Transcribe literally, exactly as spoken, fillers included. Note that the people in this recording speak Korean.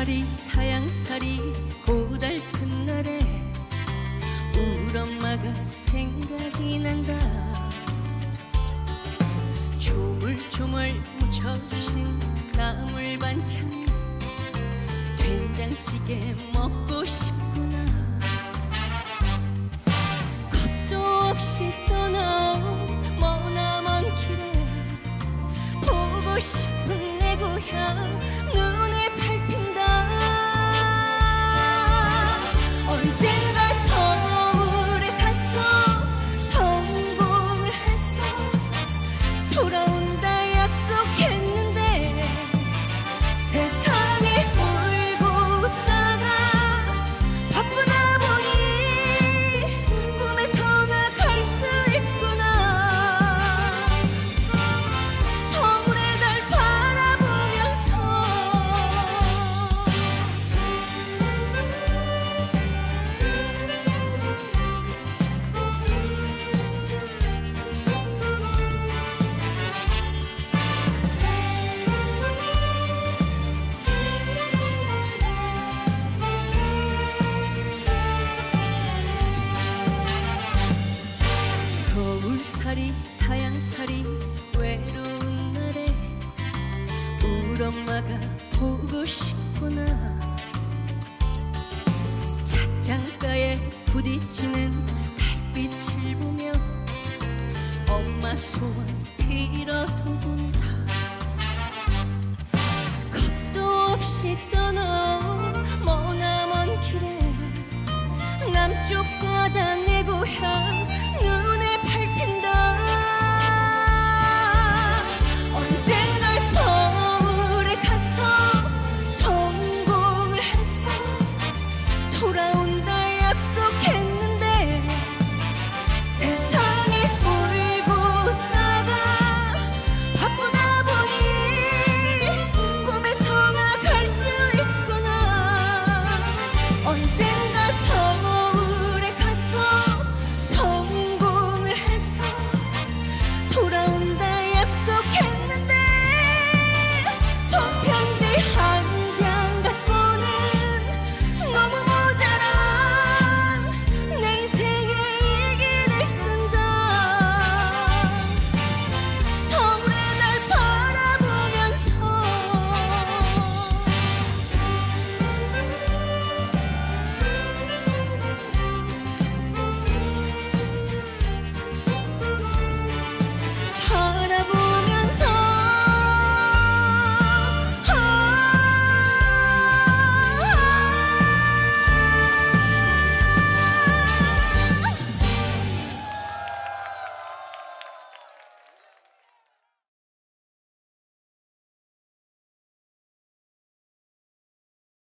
서울살이 타양살이 고달픈 날에 우리 엄마가 생각이 난다. 조물조물 무쳐주신 나물 반찬 된장찌개 먹고 싶구나. 겁도 없이 떠나온 머나먼 길에 보고 싶은 내 고향 눈에 밟힌다. 언젠가 서울에 가서 성공을 해서 돌아온다 약속했는데 세상에 울고 웃다가 바쁘다 보니 꿈에서나 갈 수 있구나. 서울의 달 바라보면서 서울살이 타양살이 외로운 날에 우리 엄마가 보고 싶구나. 찻장가에 부딪히는 달빛을 보며 엄마 소원 빌어도 본다. 겁도 없이 떠나온 머나먼 길에 남쪽 바다